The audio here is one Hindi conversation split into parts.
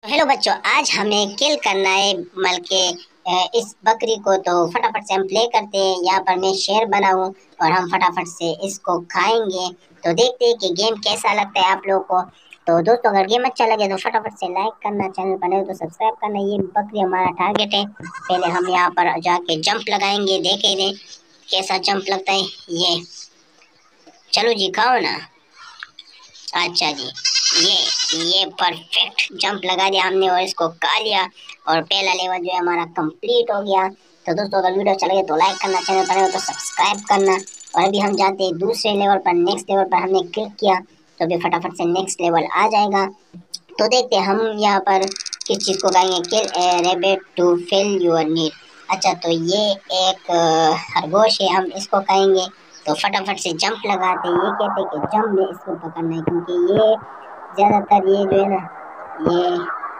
हेलो बच्चों, आज हमें किल करना है बल्कि इस बकरी को। तो फटाफट से हम प्ले करते हैं। यहाँ पर मैं शेर बनाऊं और हम फटाफट से इसको खाएंगे। तो देखते हैं कि गेम कैसा लगता है आप लोगों को। तो दोस्तों, अगर गेम अच्छा लगे तो फटाफट से लाइक करना, चैनल पर नए हो तो सब्सक्राइब करना। ये बकरी हमारा टारगेट है। पहले हम यहाँ पर जाके जंप लगाएंगे, देखेंगे कैसा जंप लगता है। ये चलो जी, खाओ ना। अच्छा जी, ये परफेक्ट जंप लगा दिया हमने और इसको खा लिया और पहला लेवल जो है हमारा कंप्लीट हो गया। तो दोस्तों, अगर वीडियो अच्छा लगे तो लाइक करना, चैनल पर नए हो तो सब्सक्राइब करना। और अभी हम जाते हैं दूसरे लेवल पर। नेक्स्ट लेवल पर हमने क्लिक किया तो अभी फटाफट से नेक्स्ट लेवल आ जाएगा। तो देखते हैं हम यहाँ पर किस चीज़ को गाएंगे। Kill a rabbit to fill your need. अच्छा, तो ये एक खरगोश है, हम इसको कहेंगे। तो फटाफट से जंप लगाते हैं। ये कहते हैं कि जंप में इसको पकड़ना है, क्योंकि ये ज़्यादातर ये जो है ना, ये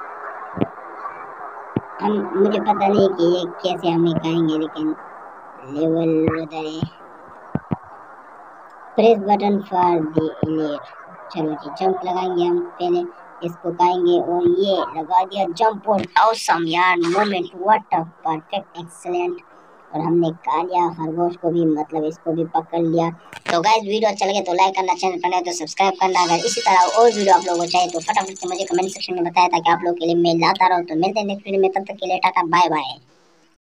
हम मुझे पता नहीं कि ये कैसे हमें खाएंगे, लेकिन लेवल उधर है। Press button for the earlier. चलो जी, जंप लगाएंगे हम पहले, इसको खाएंगे और ये लगा दिया जंप। और ऑसम यार, moment, what a perfect, excellent. और हमने खा लिया खरगोश को भी, मतलब इसको भी पकड़ लिया। तो गाइस, वीडियो अच्छा लगे तो लाइक करना, चैनल पर नए तो सब्सक्राइब करना। अगर इसी तरह और वीडियो आप लोगों को चाहिए तो फटाफट से मुझे कमेंट सेक्शन में बताया, ताकि आप लोगों के लिए मैं लाता रहूं। तो मिलते हैं नेक्स्ट वीडियो में, तब तक के लिए टाटा बाय बाय।